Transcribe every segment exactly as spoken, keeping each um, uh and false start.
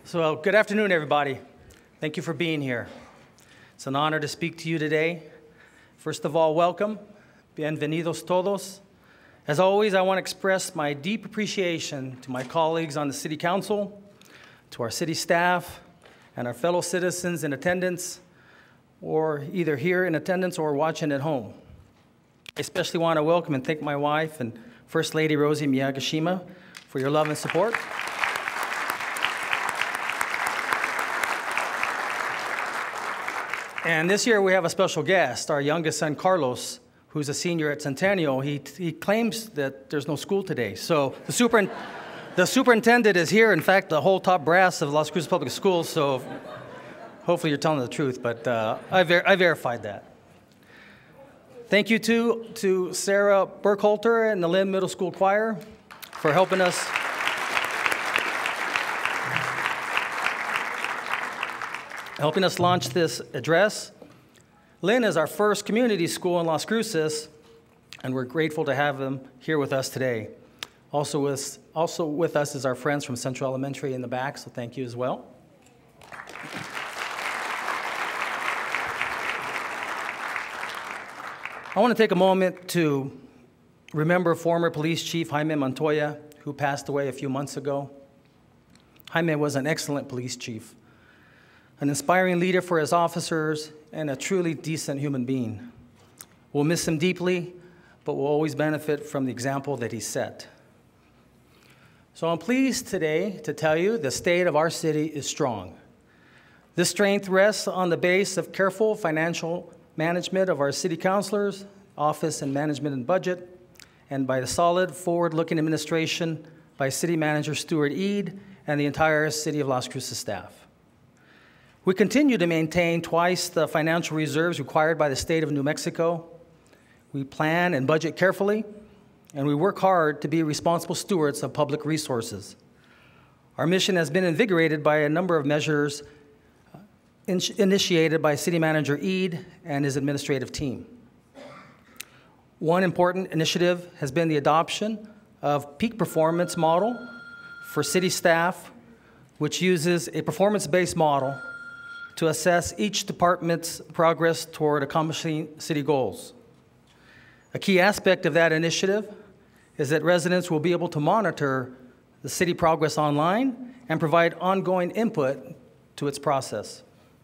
So, good afternoon, everybody. Thank you for being here. It's an honor to speak to you today. First of all, welcome. Bienvenidos todos. As always, I want to express my deep appreciation to my colleagues on the City Council, to our city staff, and our fellow citizens in attendance, or either here in attendance or watching at home. I especially want to welcome and thank my wife and First Lady Rosie Miyagishima for your love and support. And this year we have a special guest, our youngest son, Carlos, who's a senior at Centennial. He, he claims that there's no school today. So the, super, the superintendent is here, in fact, the whole top brass of Las Cruces Public Schools, so hopefully you're telling the truth, but uh, I, ver I verified that. Thank you to, to Sarah Burkholter and the Lynn Middle School Choir for helping us helping us launch this address. Lynn is our first community school in Las Cruces, and we're grateful to have them here with us today. Also with, also with us is our friends from Central Elementary in the back, so thank you as well. I want to take a moment to remember former police chief Jaime Montoya, who passed away a few months ago. Jaime was an excellent police chief, an inspiring leader for his officers, and a truly decent human being. We'll miss him deeply, but we'll always benefit from the example that he set. So I'm pleased today to tell you the state of our city is strong. This strength rests on the base of careful financial management of our city councilors, office and management and budget, and by the solid, forward-looking administration by City Manager Stuart Eade and the entire City of Las Cruces staff. We continue to maintain twice the financial reserves required by the state of New Mexico. We plan and budget carefully, and we work hard to be responsible stewards of public resources. Our mission has been invigorated by a number of measures in initiated by City Manager Eade and his administrative team. One important initiative has been the adoption of peak performance model for city staff, which uses a performance-based model to assess each department's progress toward accomplishing city goals. A key aspect of that initiative is that residents will be able to monitor the city progress online and provide ongoing input to its process.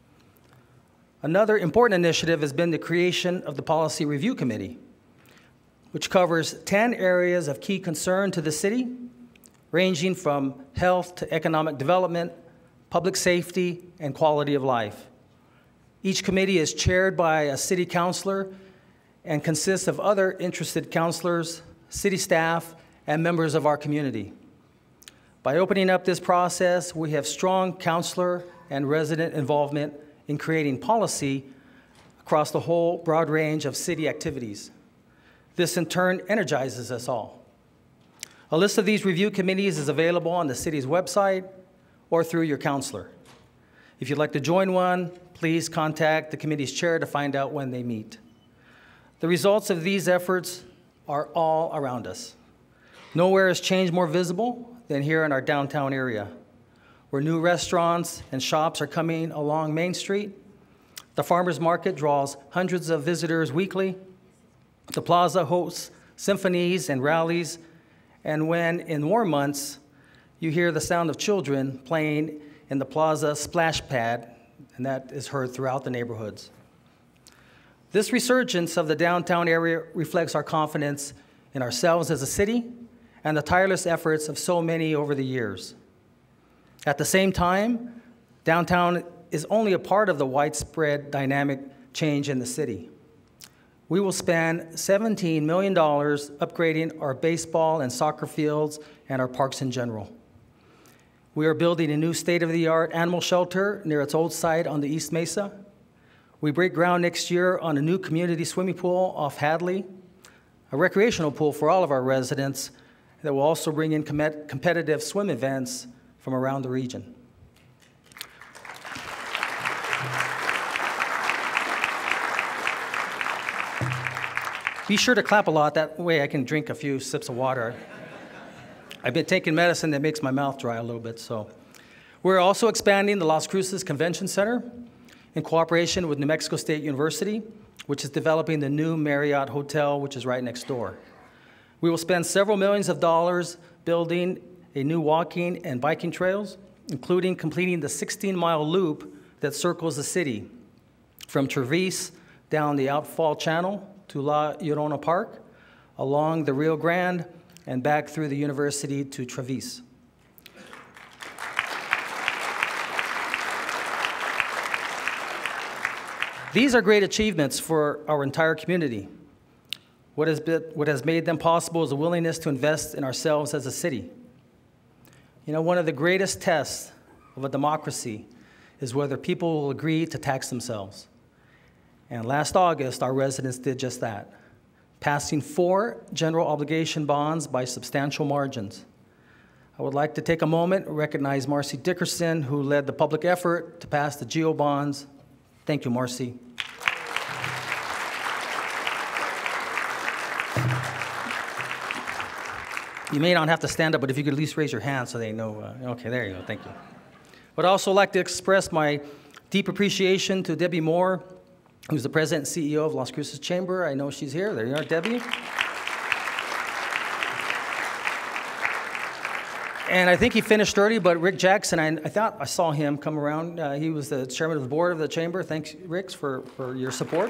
Another important initiative has been the creation of the Policy Review Committee, which covers ten areas of key concern to the city, ranging from health to economic development, public safety, and quality of life. Each committee is chaired by a city councilor and consists of other interested councilors, city staff, and members of our community. By opening up this process, we have strong councilor and resident involvement in creating policy across the whole broad range of city activities. This in turn energizes us all. A list of these review committees is available on the city's website or through your counselor. If you'd like to join one, please contact the committee's chair to find out when they meet. The results of these efforts are all around us. Nowhere is change more visible than here in our downtown area, where new restaurants and shops are coming along Main Street. The farmers market draws hundreds of visitors weekly. The plaza hosts symphonies and rallies, and when in warm months, you hear the sound of children playing in the plaza splash pad, and that is heard throughout the neighborhoods. This resurgence of the downtown area reflects our confidence in ourselves as a city and the tireless efforts of so many over the years. At the same time, downtown is only a part of the widespread dynamic change in the city. We will spend seventeen million dollars upgrading our baseball and soccer fields and our parks in general. We are building a new state-of-the-art animal shelter near its old site on the East Mesa. We break ground next year on a new community swimming pool off Hadley, a recreational pool for all of our residents that will also bring in com- competitive swim events from around the region. Be sure to clap a lot, that way I can drink a few sips of water. I've been taking medicine that makes my mouth dry a little bit, so. We're also expanding the Las Cruces Convention Center in cooperation with New Mexico State University, which is developing the new Marriott Hotel, which is right next door. We will spend several millions of dollars building a new walking and biking trails, including completing the sixteen mile loop that circles the city from Travis down the Outfall Channel to La Llorona Park, along the Rio Grande, and back through the university to Travis. These are great achievements for our entire community. What has, been, what has made them possible is a willingness to invest in ourselves as a city. You know, one of the greatest tests of a democracy is whether people will agree to tax themselves. And last August, our residents did just that, passing four general obligation bonds by substantial margins. I would like to take a moment and recognize Marcy Dickerson, who led the public effort to pass the GEO bonds. Thank you, Marcy. You may not have to stand up, but if you could at least raise your hand so they know. Uh, okay, there you go, thank you. But I'd also like to express my deep appreciation to Debbie Moore, who's the president and C E O of Las Cruces Chamber. I know she's here. There you are, Debbie. And I think he finished early, but Rick Jackson, I, I thought I saw him come around. Uh, he was the chairman of the board of the chamber. Thanks, Rick, for, for your support.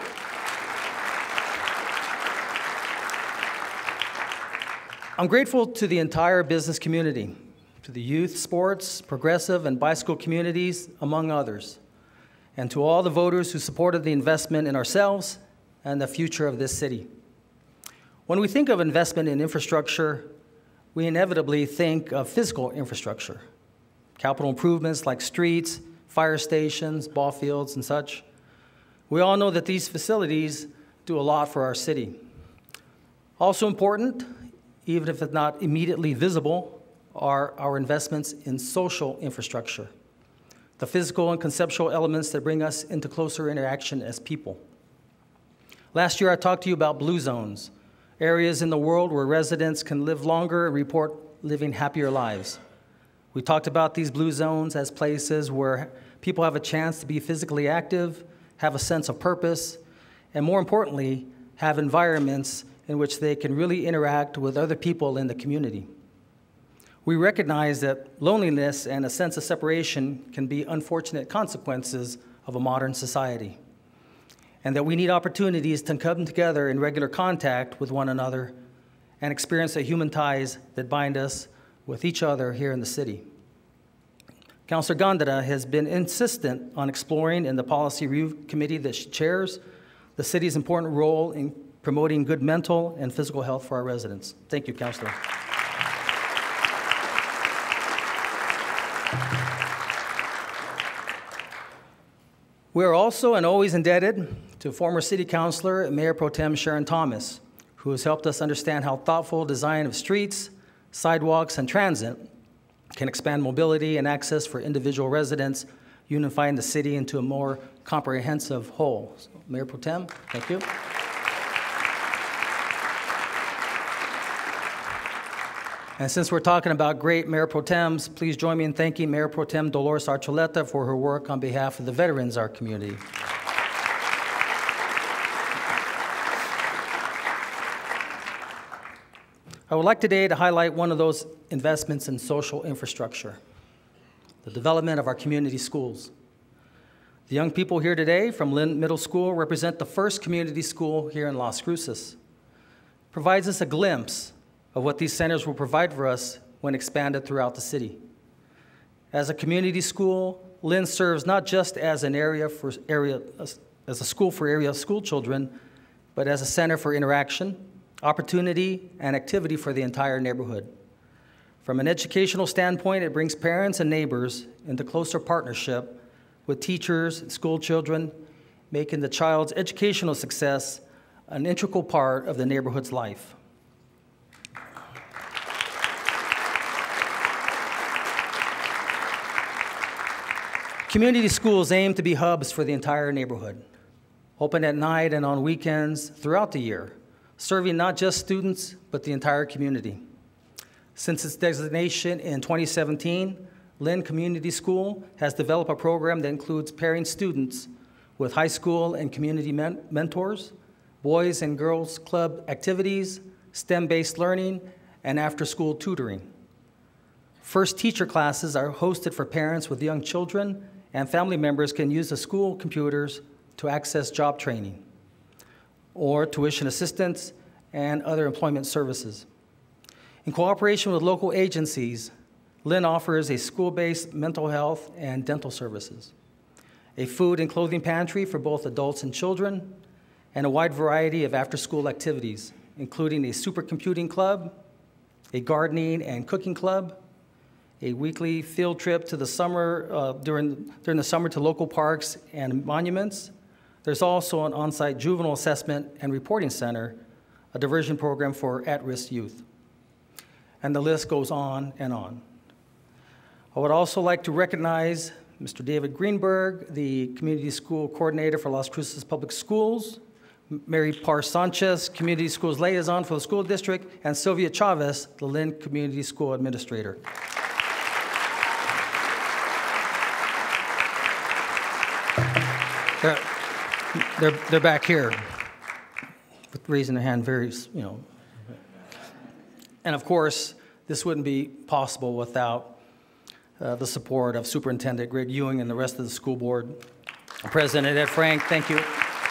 I'm grateful to the entire business community, to the youth, sports, progressive, and bicycle communities, among others, and to all the voters who supported the investment in ourselves and the future of this city. When we think of investment in infrastructure, we inevitably think of physical infrastructure, capital improvements like streets, fire stations, ball fields, and such. We all know that these facilities do a lot for our city. Also important, even if it's not immediately visible, are our investments in social infrastructure, the physical and conceptual elements that bring us into closer interaction as people. Last year, I talked to you about blue zones, areas in the world where residents can live longer and report living happier lives. We talked about these blue zones as places where people have a chance to be physically active, have a sense of purpose, and more importantly, have environments in which they can really interact with other people in the community. We recognize that loneliness and a sense of separation can be unfortunate consequences of a modern society, and that we need opportunities to come together in regular contact with one another and experience the human ties that bind us with each other here in the city. Councilor Gondara has been insistent on exploring in the Policy Review Committee that she chairs the city's important role in promoting good mental and physical health for our residents. Thank you, Councilor. We are also and always indebted to former City Councilor and Mayor Pro Tem Sharon Thomas, who has helped us understand how thoughtful design of streets, sidewalks, and transit can expand mobility and access for individual residents, unifying the city into a more comprehensive whole. So, Mayor Pro Tem, thank you. And since we're talking about great Mayor Pro Tems, please join me in thanking Mayor Pro Tem Dolores Archuleta for her work on behalf of the veterans of our community. I would like today to highlight one of those investments in social infrastructure, the development of our community schools. The young people here today from Lynn Middle School represent the first community school here in Las Cruces. It provides us a glimpse of what these centers will provide for us when expanded throughout the city. As a community school, Lynn serves not just as an area for area, as a school for area school children, but as a center for interaction, opportunity, and activity for the entire neighborhood. From an educational standpoint, it brings parents and neighbors into closer partnership with teachers and school children, making the child's educational success an integral part of the neighborhood's life. Community schools aim to be hubs for the entire neighborhood, open at night and on weekends throughout the year, serving not just students, but the entire community. Since its designation in twenty seventeen, Lynn Community School has developed a program that includes pairing students with high school and community men mentors, boys and girls club activities, STEM-based learning, and after-school tutoring. First teacher classes are hosted for parents with young children, and family members can use the school computers to access job training or tuition assistance and other employment services. In cooperation with local agencies, Lynn offers a school-based mental health and dental services, a food and clothing pantry for both adults and children, and a wide variety of after-school activities, including a supercomputing club, a gardening and cooking club, a weekly field trip to the summer, uh, during, during the summer to local parks and monuments. There's also an on-site juvenile assessment and reporting center, a diversion program for at-risk youth. And the list goes on and on. I would also like to recognize Mister David Greenberg, the Community School Coordinator for Las Cruces Public Schools, Mary Parr Sanchez, Community Schools Liaison for the School District, and Sylvia Chavez, the Lynn Community School Administrator. They're, they're, they're back here, with raising their hand very, you know. And of course, this wouldn't be possible without uh, the support of Superintendent Greg Ewing and the rest of the school board. President Ed Frank, thank you.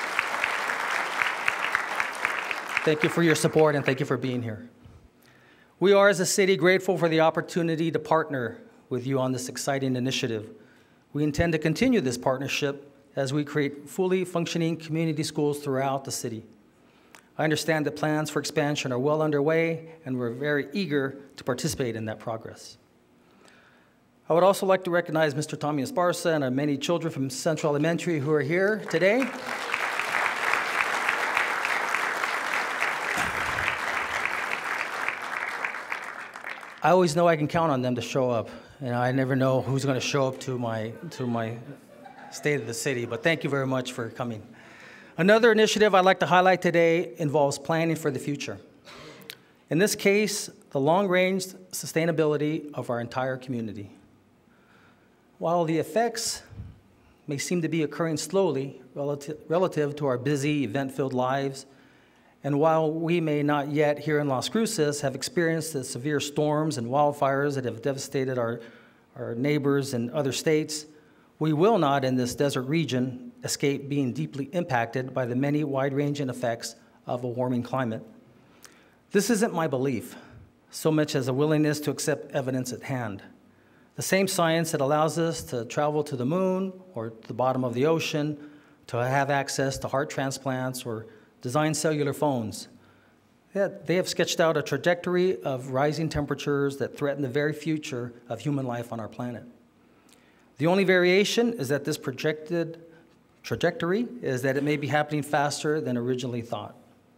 Thank you for your support and thank you for being here. We are, as a city, grateful for the opportunity to partner with you on this exciting initiative. We intend to continue this partnership as we create fully functioning community schools throughout the city. I understand that plans for expansion are well underway, and we're very eager to participate in that progress. I would also like to recognize Mister Tommy Esparza and our many children from Central Elementary who are here today. I always know I can count on them to show up, and I never know who's going to show up to my, to my State of the City, but thank you very much for coming. Another initiative I'd like to highlight today involves planning for the future. In this case, the long-range sustainability of our entire community. While the effects may seem to be occurring slowly relative, relative to our busy, event-filled lives, and while we may not yet here in Las Cruces have experienced the severe storms and wildfires that have devastated our, our neighbors in other states, we will not, in this desert region, escape being deeply impacted by the many wide-ranging effects of a warming climate. This isn't my belief, so much as a willingness to accept evidence at hand. The same science that allows us to travel to the moon or to the bottom of the ocean, to have access to heart transplants or design cellular phones. They have sketched out a trajectory of rising temperatures that threaten the very future of human life on our planet. The only variation is that this projected trajectory is that it may be happening faster than originally thought.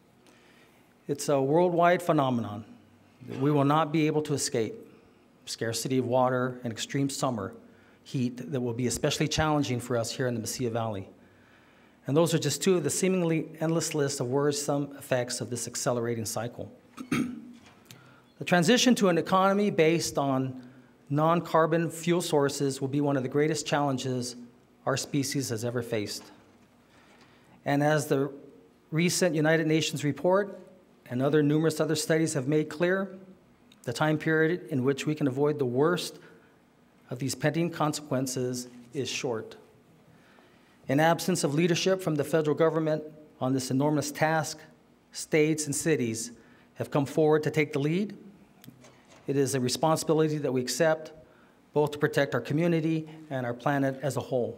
It's a worldwide phenomenon that we will not be able to escape. Scarcity of water and extreme summer heat that will be especially challenging for us here in the Mesilla Valley. And those are just two of the seemingly endless list of worrisome effects of this accelerating cycle. The transition to an economy based on non-carbon fuel sources will be one of the greatest challenges our species has ever faced. And as the recent United Nations report and other numerous other studies have made clear, the time period in which we can avoid the worst of these pending consequences is short. In absence of leadership from the federal government on this enormous task, states and cities have come forward to take the lead. It is a responsibility that we accept, both to protect our community and our planet as a whole.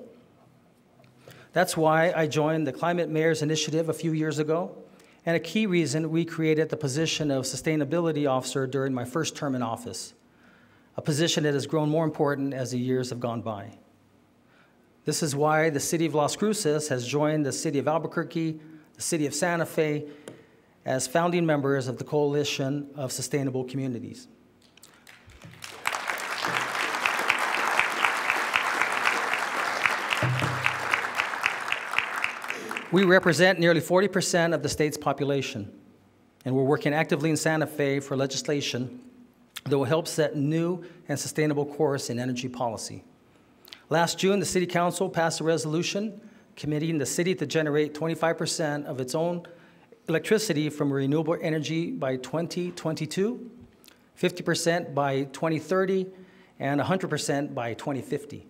That's why I joined the Climate Mayors Initiative a few years ago, and a key reason we created the position of Sustainability Officer during my first term in office, a position that has grown more important as the years have gone by. This is why the City of Las Cruces has joined the City of Albuquerque, the City of Santa Fe, as founding members of the Coalition of Sustainable Communities. We represent nearly forty percent of the state's population, and we're working actively in Santa Fe for legislation that will help set new and sustainable course in energy policy. Last June, the City Council passed a resolution committing the city to generate twenty-five percent of its own electricity from renewable energy by twenty twenty-two, fifty percent by twenty thirty, and one hundred percent by twenty fifty.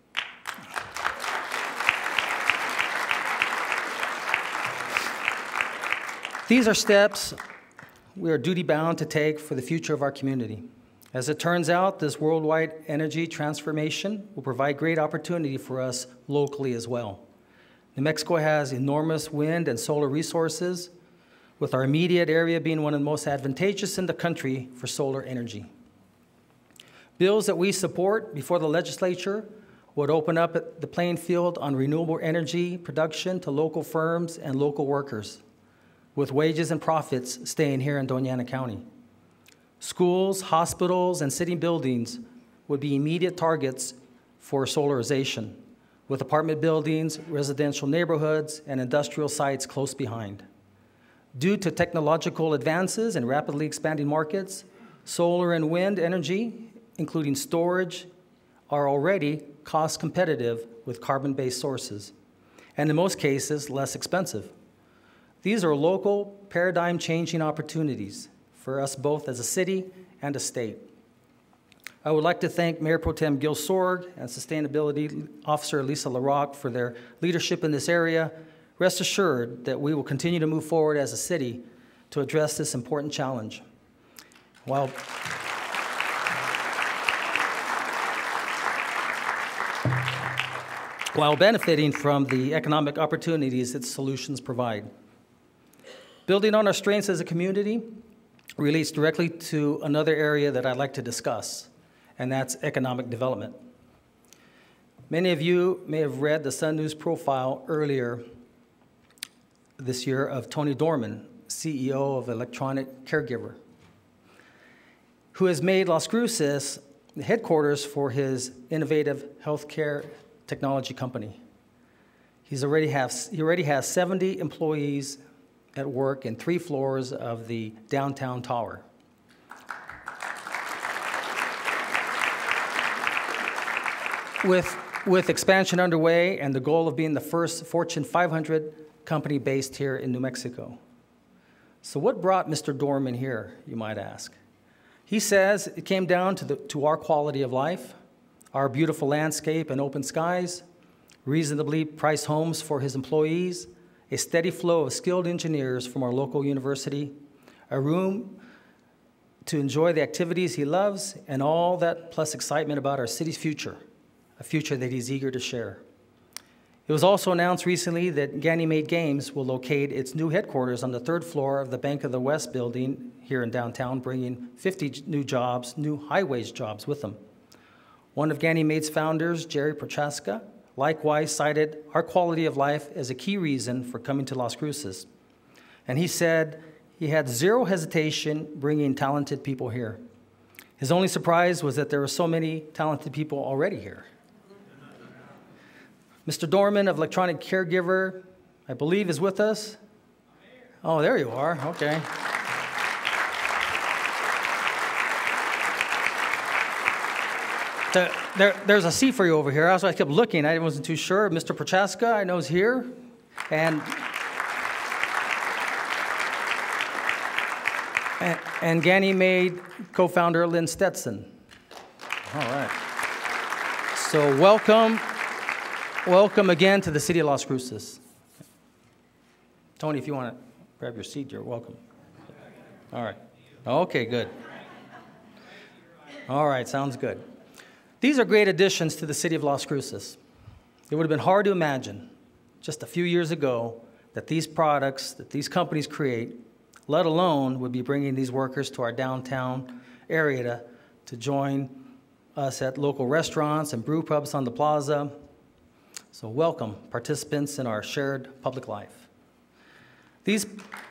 These are steps we are duty-bound to take for the future of our community. As it turns out, this worldwide energy transformation will provide great opportunity for us locally as well. New Mexico has enormous wind and solar resources, with our immediate area being one of the most advantageous in the country for solar energy. Bills that we support before the legislature would open up the playing field on renewable energy production to local firms and local workers, with wages and profits staying here in Doña Ana County. Schools, hospitals, and city buildings would be immediate targets for solarization, with apartment buildings, residential neighborhoods, and industrial sites close behind. Due to technological advances and rapidly expanding markets, solar and wind energy, including storage, are already cost competitive with carbon-based sources, and in most cases, less expensive. These are local, paradigm-changing opportunities for us both as a city and a state. I would like to thank Mayor Pro Tem Gil Sorg and Sustainability Officer Lisa LaRocque for their leadership in this area. Rest assured that we will continue to move forward as a city to address this important challenge. While, while benefiting from the economic opportunities its solutions provide. Building on our strengths as a community relates directly to another area that I'd like to discuss, and that's economic development. Many of you may have read the Sun News profile earlier this year of Tony Dorman, C E O of Electronic Caregiver, who has made Las Cruces the headquarters for his innovative healthcare technology company. He's already has, he already has seventy employees at work in three floors of the downtown tower. With, with expansion underway and the goal of being the first Fortune five hundred company based here in New Mexico. So what brought Mister Dorman here, you might ask? He says it came down to, the, to our quality of life, our beautiful landscape and open skies, reasonably priced homes for his employees, a steady flow of skilled engineers from our local university, a room to enjoy the activities he loves, and all that plus excitement about our city's future, a future that he's eager to share. It was also announced recently that Ganymede Games will locate its new headquarters on the third floor of the Bank of the West building here in downtown, bringing fifty new jobs, new high-wage jobs with them. One of Ganymede's founders, Jerry Prochaska, likewise cited our quality of life as a key reason for coming to Las Cruces. And he said he had zero hesitation bringing talented people here. His only surprise was that there were so many talented people already here. Mister Dorman of Electronic Caregiver, I believe, is with us. Oh, there you are. Okay. The, there, there's a seat for you over here. So I kept looking. I wasn't too sure. Mister Prochaska, I know, is here. And, and, and Ganymede co-founder Lynn Stetson. All right. So welcome. Welcome again to the city of Las Cruces. Tony, if you want to grab your seat, you're welcome. All right. Okay, good. All right, sounds good. These are great additions to the city of Las Cruces. It would have been hard to imagine just a few years ago that these products that these companies create, let alone would be bringing these workers to our downtown area to, to join us at local restaurants and brew pubs on the plaza. So welcome, participants in our shared public life. These,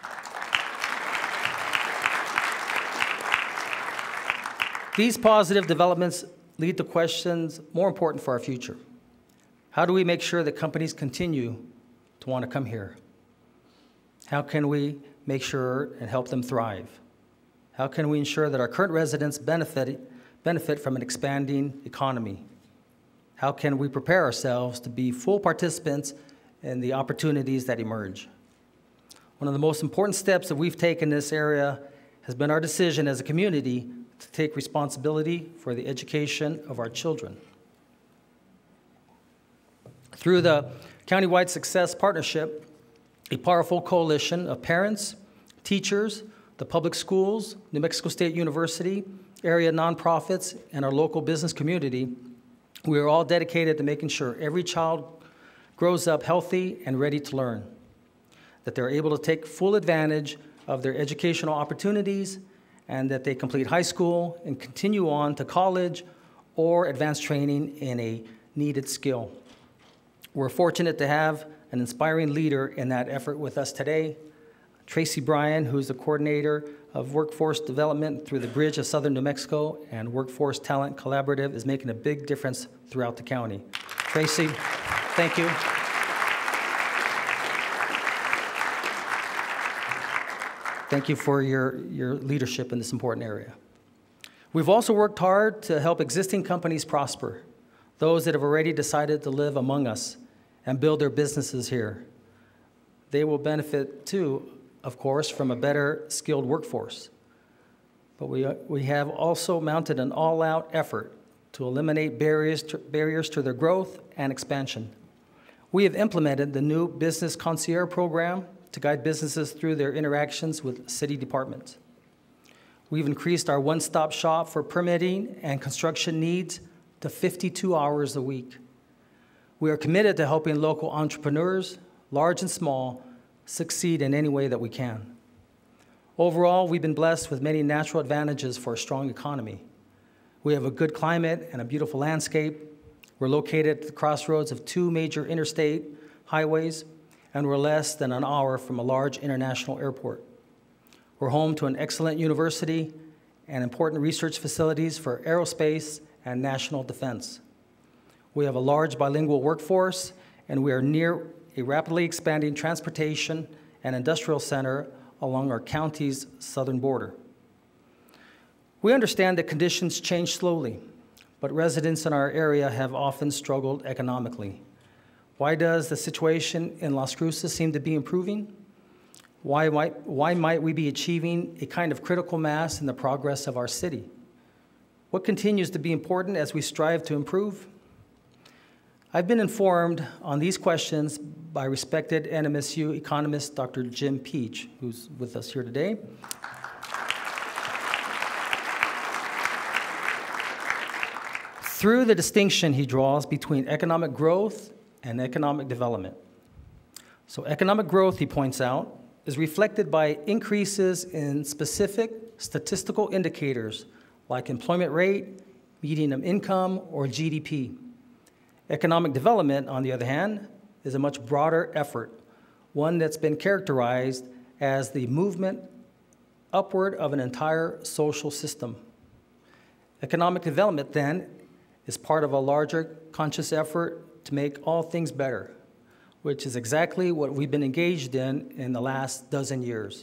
these positive developments lead to questions more important for our future. How do we make sure that companies continue to want to come here? How can we make sure and help them thrive? How can we ensure that our current residents benefit, benefit from an expanding economy? How can we prepare ourselves to be full participants in the opportunities that emerge? One of the most important steps that we've taken in this area has been our decision as a community to take responsibility for the education of our children. Through the Countywide Success Partnership, a powerful coalition of parents, teachers, the public schools, New Mexico State University, area nonprofits, and our local business community, we are all dedicated to making sure every child grows up healthy and ready to learn, that they're able to take full advantage of their educational opportunities, and that they complete high school and continue on to college or advanced training in a needed skill. We're fortunate to have an inspiring leader in that effort with us today, Tracy Bryan, who's the coordinator of workforce development through the Bridge of Southern New Mexico, and Workforce Talent Collaborative is making a big difference throughout the county. Tracy, thank you. Thank you for your, your leadership in this important area. We've also worked hard to help existing companies prosper, those that have already decided to live among us and build their businesses here. They will benefit too, of course, from a better skilled workforce. But we, we have also mounted an all-out effort to eliminate barriers to, barriers to their growth and expansion. We have implemented the new Business Concierge program to guide businesses through their interactions with city departments. We've increased our one-stop shop for permitting and construction needs to fifty-two hours a week. We are committed to helping local entrepreneurs, large and small, succeed in any way that we can. Overall, we've been blessed with many natural advantages for a strong economy. We have a good climate and a beautiful landscape. We're located at the crossroads of two major interstate highways, and we're less than an hour from a large international airport. We're home to an excellent university and important research facilities for aerospace and national defense. We have a large bilingual workforce, and we are near a rapidly expanding transportation and industrial center along our county's southern border. We understand that conditions change slowly, but residents in our area have often struggled economically. Why does the situation in Las Cruces seem to be improving? Why might, why might we be achieving a kind of critical mass in the progress of our city? What continues to be important as we strive to improve? I've been informed on these questions by respected N M S U economist Doctor Jim Peach, who's with us here today. Through the distinction he draws between economic growth and economic development. So economic growth, he points out, is reflected by increases in specific statistical indicators like employment rate, median income, or G D P. Economic development, on the other hand, is a much broader effort, one that's been characterized as the movement upward of an entire social system. Economic development, then, is part of a larger conscious effort to make all things better, which is exactly what we've been engaged in in the last dozen years.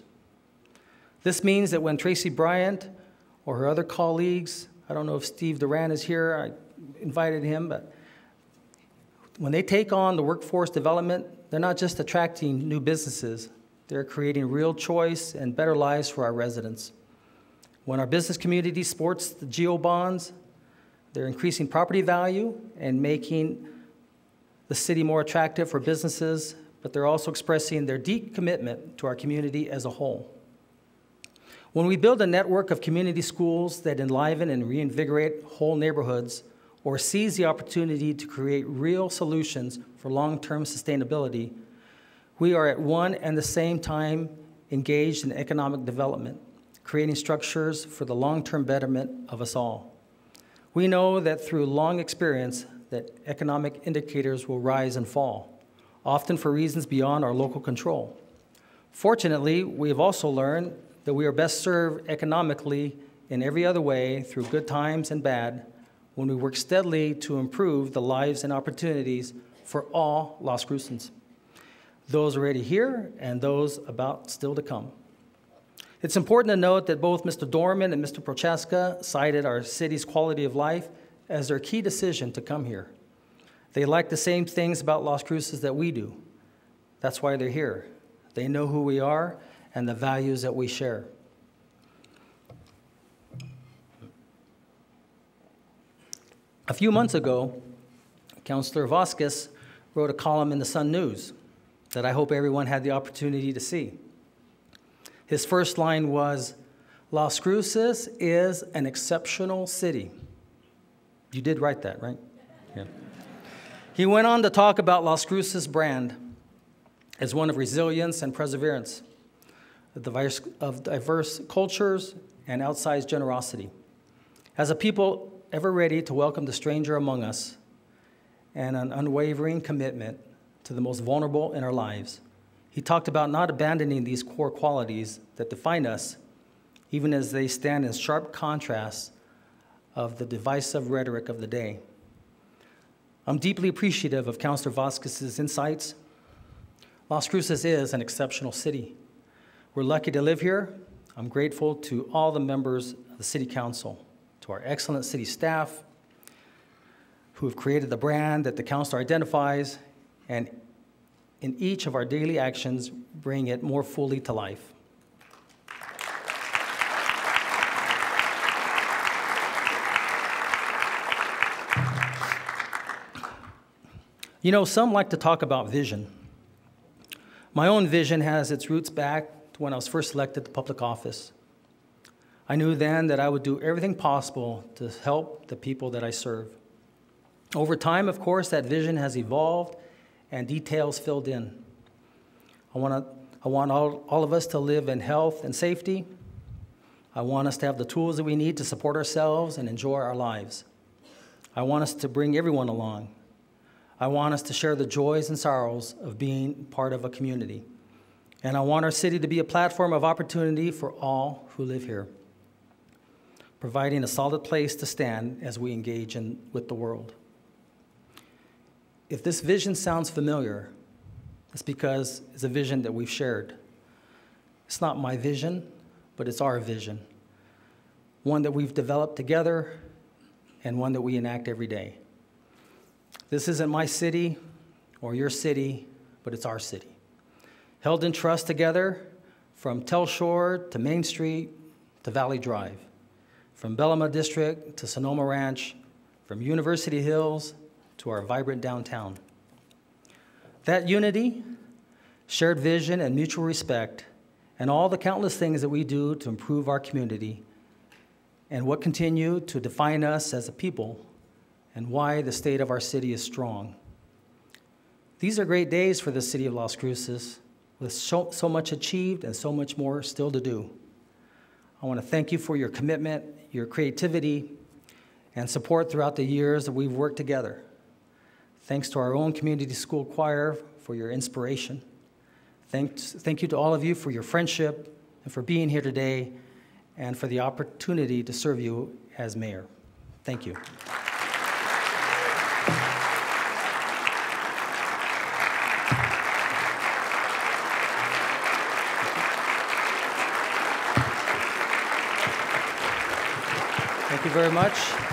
This means that when Tracy Bryant or her other colleagues, I don't know if Steve Duran is here, I invited him, but when they take on the workforce development, they're not just attracting new businesses, they're creating real choice and better lives for our residents. When our business community sports the GEO bonds, they're increasing property value and making the city more attractive for businesses, but they're also expressing their deep commitment to our community as a whole. When we build a network of community schools that enliven and reinvigorate whole neighborhoods, or seize the opportunity to create real solutions for long-term sustainability, we are at one and the same time engaged in economic development, creating structures for the long-term betterment of us all. We know that through long experience that economic indicators will rise and fall, often for reasons beyond our local control. Fortunately, we have also learned that we are best served economically in every other way through good times and bad, when we work steadily to improve the lives and opportunities for all Las Crucens, those already here and those about still to come. It's important to note that both Mister Dorman and Mister Prochaska cited our city's quality of life as their key decision to come here. They like the same things about Las Cruces that we do. That's why they're here. They know who we are and the values that we share. A few months ago, Councilor Vasquez wrote a column in the Sun News that I hope everyone had the opportunity to see. His first line was, "Las Cruces is an exceptional city." You did write that, right? Yeah. He went on to talk about Las Cruces' brand as one of resilience and perseverance, of diverse cultures and outsized generosity. As a people ever ready to welcome the stranger among us, and an unwavering commitment to the most vulnerable in our lives. He talked about not abandoning these core qualities that define us, even as they stand in sharp contrast of the divisive rhetoric of the day. I'm deeply appreciative of Councilor Vasquez's insights. Las Cruces is an exceptional city. We're lucky to live here. I'm grateful to all the members of the City Council, to our excellent city staff who have created the brand that the council identifies, and in each of our daily actions, bring it more fully to life. You know, some like to talk about vision. My own vision has its roots back to when I was first elected to public office. I knew then that I would do everything possible to help the people that I serve. Over time, of course, that vision has evolved and details filled in. I want, to, I want all, all of us to live in health and safety. I want us to have the tools that we need to support ourselves and enjoy our lives. I want us to bring everyone along. I want us to share the joys and sorrows of being part of a community. And I want our city to be a platform of opportunity for all who live here, providing a solid place to stand as we engage in, with the world. If this vision sounds familiar, it's because it's a vision that we've shared. It's not my vision, but it's our vision, one that we've developed together and one that we enact every day. This isn't my city or your city, but it's our city. Held in trust together from Telshore to Main Street to Valley Drive, from Bellama District to Sonoma Ranch, from University Hills to our vibrant downtown. That unity, shared vision, and mutual respect, and all the countless things that we do to improve our community, and what continue to define us as a people, and why the state of our city is strong. These are great days for the city of Las Cruces, with so, so much achieved and so much more still to do. I want to thank you for your commitment, your creativity, and support throughout the years that we've worked together. Thanks to our own community school choir for your inspiration. Thanks, thank you to all of you for your friendship and for being here today and for the opportunity to serve you as mayor. Thank you. Thank you very much.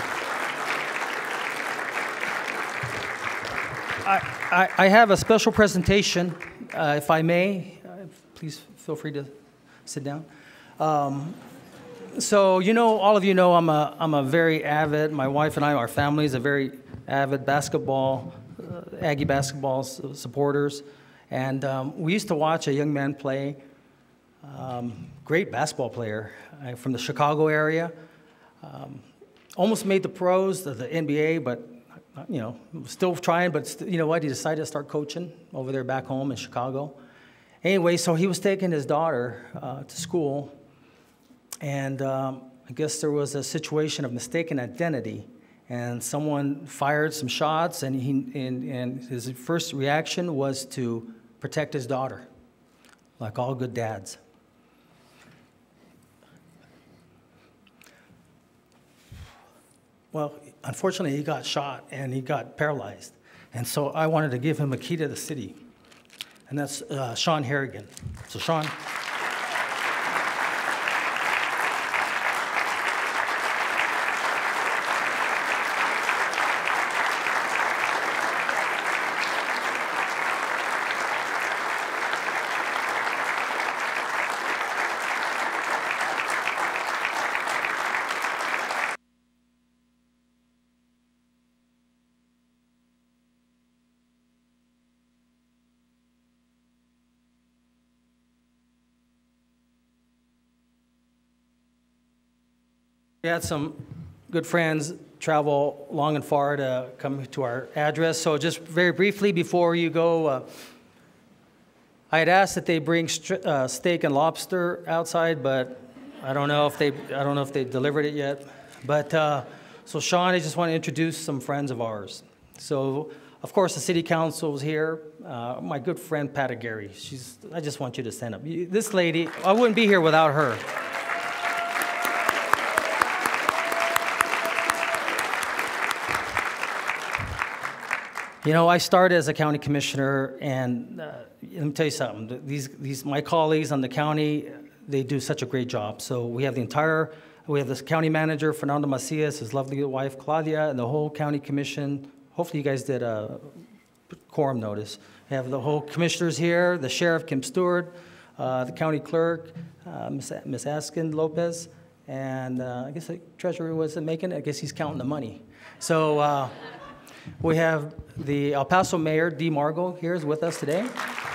I, I, I have a special presentation, uh, if I may. Uh, please feel free to sit down. Um, so, you know, all of you know I'm a, I'm a very avid, my wife and I, our family is a very avid basketball, uh, Aggie basketball supporters. And um, we used to watch a young man play, um, great basketball player uh, from the Chicago area. Um, almost made the pros, the, the N B A, but you know, still trying. But st you know what? He decided to start coaching over there back home in Chicago. Anyway, so he was taking his daughter uh, to school, and um, I guess there was a situation of mistaken identity, and someone fired some shots, and he and, and his first reaction was to protect his daughter, like all good dads. Well, unfortunately, he got shot and he got paralyzed. And so I wanted to give him a key to the city. And that's uh, Sean Harrigan. So Sean. We had some good friends travel long and far to come to our address. So just very briefly before you go, uh, I had asked that they bring uh, steak and lobster outside, but I don't know if they I don't know if they delivered it yet. But uh, so Sean, I just want to introduce some friends of ours. So of course the city council is here. Uh, my good friend Pat Aguirre. She's. I just want you to stand up. You, this lady, I wouldn't be here without her. You know, I started as a county commissioner, and uh, let me tell you something. These, these, my colleagues on the county, they do such a great job. So we have the entire, we have this county manager, Fernando Macias, his lovely wife, Claudia, and the whole county commission. Hopefully you guys did a quorum notice. We have the whole commissioners here, the sheriff, Kim Stewart, uh, the county clerk, uh, Miss Miss Askin Lopez, and uh, I guess the treasurer wasn't making it. I guess he's counting the money. So. Uh, We have the El Paso Mayor, Dee Margo, here is with us today.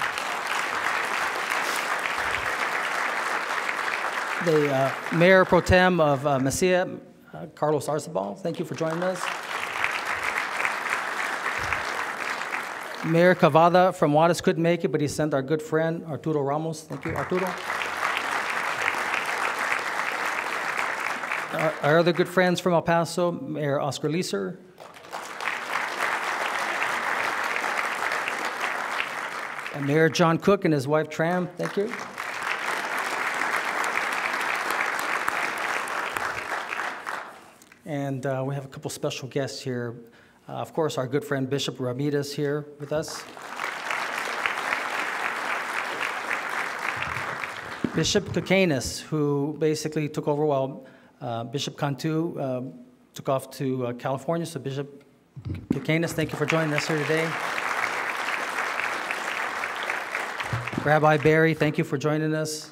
The uh, Mayor Pro Tem of uh, Mesilla, uh, Carlos Arzabal, thank you for joining us. Mayor Cavada from Juarez couldn't make it, but he sent our good friend, Arturo Ramos. Thank you, Arturo. Our, our other good friends from El Paso, Mayor Oscar Leeser. And Mayor John Cook and his wife Tram, thank you. And uh, we have a couple special guests here. Uh, of course, our good friend Bishop Ramirez here with us. Bishop Kakanis, who basically took over while uh, Bishop Cantu uh, took off to uh, California. So Bishop Kakanis, thank you for joining us here today. Rabbi Barry, thank you for joining us.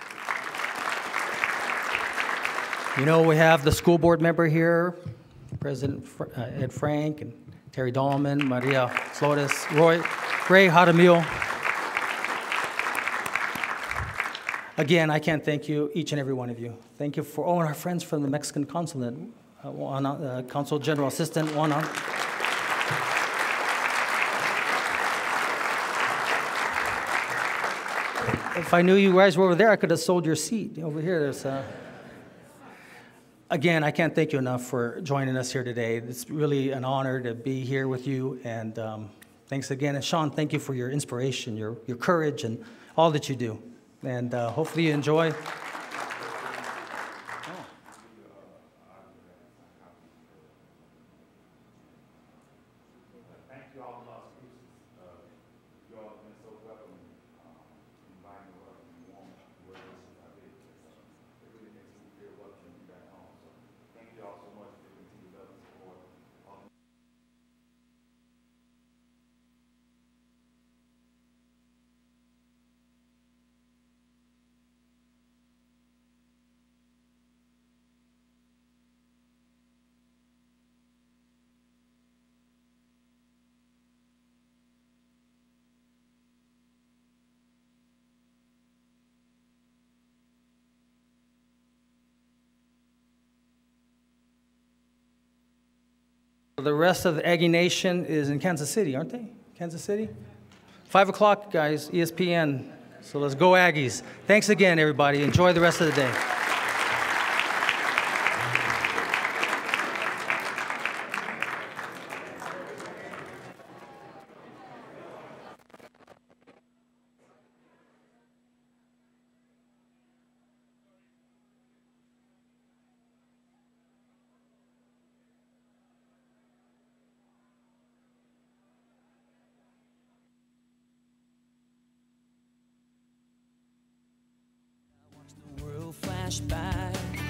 You know, we have the school board member here, President Fr uh, Ed Frank, and Terry Dahlman, Maria Flores, Roy, Ray Jaramillo. Again, I can't thank you, each and every one of you. Thank you for all our friends from the Mexican consulate, uh, Juan, uh, Consul General Assistant Juan. If I knew you guys were over there, I could have sold your seat. Over here, there's uh... Again, I can't thank you enough for joining us here today. It's really an honor to be here with you, and um, thanks again. And Sean, thank you for your inspiration, your, your courage, and all that you do. And uh, hopefully you enjoy. The rest of the Aggie Nation is in Kansas City, aren't they? Kansas City? Five o'clock, guys, E S P N. So let's go Aggies. Thanks again, everybody. Enjoy the rest of the day. By.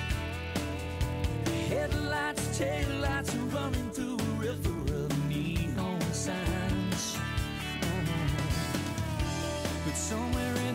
Headlights, taillights running through a river of neon signs. But somewhere